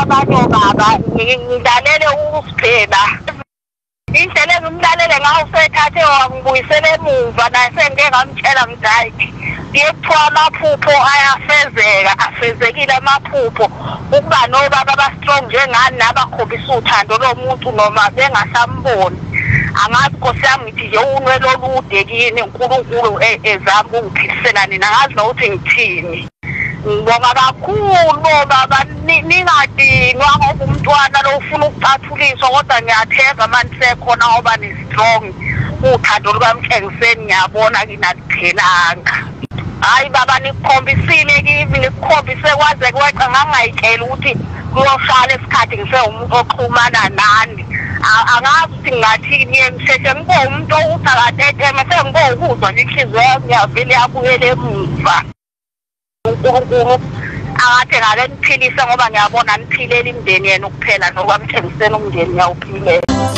abanye obaba ngidlalele ukusiphela indlela engimlalele ngaho sethathe wangibuyisele emuva naye sengike ngamtshela mdayi ngiyekuthiwa amaphupho ayafezeka afezekile amaphupho ukuba nobaba abastrong njengani nabakhombisa uthando lomuntu noma bengasamboni angazi Nkosi yami ngithi nje unwelo olude kini uNkulunkulu ezama ukuphilisela nina ngazi nokuthi ngithini ngibonga kakhulu baba ningadinwa ngoba umntwana lo ufuna ukucathuliswa kodwa ngiyathemba manje sekhona ngoba ni strong uthando lukaMkhengiseni ngiyabona kinaliphelanga hayi baba nikukhombisile kimi nikukhombise kwaze kweqa ngangayitshela ukuthi kuyoshala esikhathi ngisewumuntu oxhumana nani angazi ukuthi ngathini ngisheshe ngibone umuntu okuthakathetheme sengibone ukuzwa nje inhliziyo yami yavele yabuyela emuva uNkulunkulu akathe ngake niphilise ngoba ngiyabona niphilela imndeni yenu kuphela nokwamthengiseni umndeni yawuphilela.